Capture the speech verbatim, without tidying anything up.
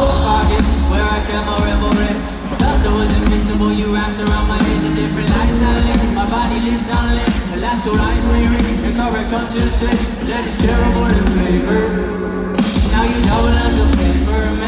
cold pocket where I kept my rebel red. Felt I was invincible, you wrapped around my head. The different lights I lit, my body lives on lit. The last two lines clearing, the correct conscious said, let it's terrible in favor. Now you know as a paper.